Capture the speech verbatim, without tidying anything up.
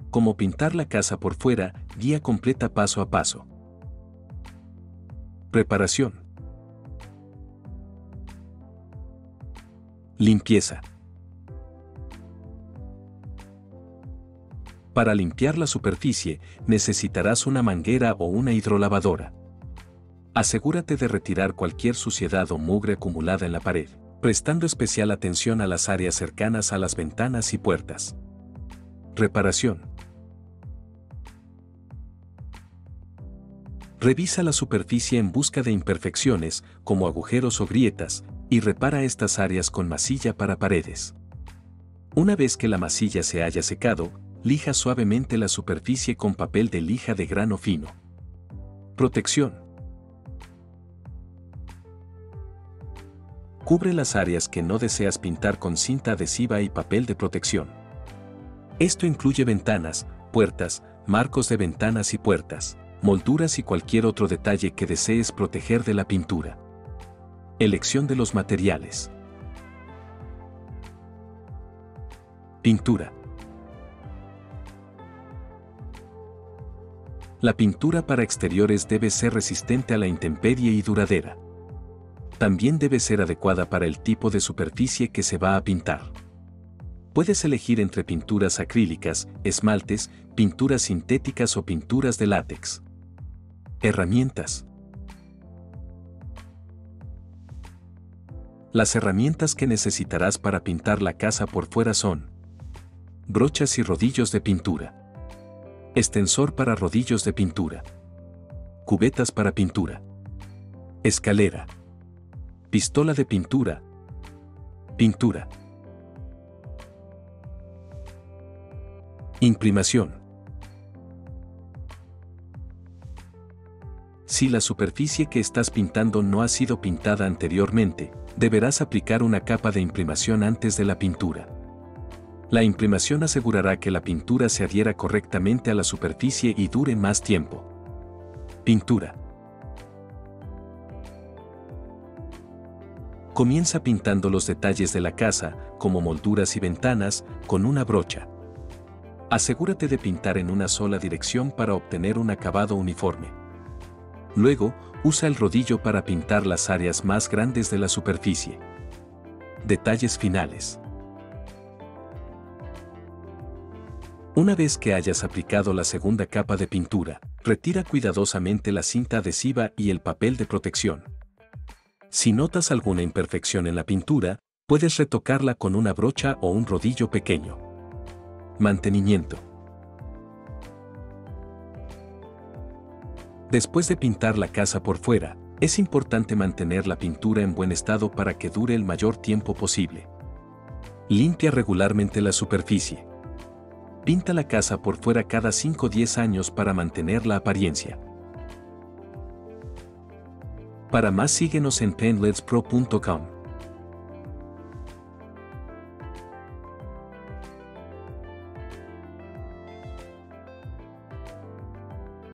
Cómo pintar la casa por fuera, guía completa paso a paso. Preparación. Limpieza. Para limpiar la superficie, necesitarás una manguera o una hidrolavadora. Asegúrate de retirar cualquier suciedad o mugre acumulada en la pared, prestando especial atención a las áreas cercanas a las ventanas y puertas. Reparación. Revisa la superficie en busca de imperfecciones, como agujeros o grietas, y repara estas áreas con masilla para paredes. Una vez que la masilla se haya secado, lija suavemente la superficie con papel de lija de grano fino. Protección. Cubre las áreas que no deseas pintar con cinta adhesiva y papel de protección. Esto incluye ventanas, puertas, marcos de ventanas y puertas, molduras y cualquier otro detalle que desees proteger de la pintura. Elección de los materiales. Pintura. La pintura para exteriores debe ser resistente a la intemperie y duradera. También debe ser adecuada para el tipo de superficie que se va a pintar. Puedes elegir entre pinturas acrílicas, esmaltes, pinturas sintéticas o pinturas de látex. Herramientas. Las herramientas que necesitarás para pintar la casa por fuera son brochas y rodillos de pintura, extensor para rodillos de pintura, cubetas para pintura, escalera, pistola de pintura, pintura. Imprimación. Si la superficie que estás pintando no ha sido pintada anteriormente, deberás aplicar una capa de imprimación antes de la pintura. La imprimación asegurará que la pintura se adhiera correctamente a la superficie y dure más tiempo. Pintura. Comienza pintando los detalles de la casa, como molduras y ventanas, con una brocha. Asegúrate de pintar en una sola dirección para obtener un acabado uniforme. Luego, usa el rodillo para pintar las áreas más grandes de la superficie. Detalles finales. Una vez que hayas aplicado la segunda capa de pintura, retira cuidadosamente la cinta adhesiva y el papel de protección. Si notas alguna imperfección en la pintura, puedes retocarla con una brocha o un rodillo pequeño. Mantenimiento. Después de pintar la casa por fuera, es importante mantener la pintura en buen estado para que dure el mayor tiempo posible. Limpia regularmente la superficie. Pinta la casa por fuera cada cinco a diez años para mantener la apariencia. Para más síguenos en paintlets pro punto com.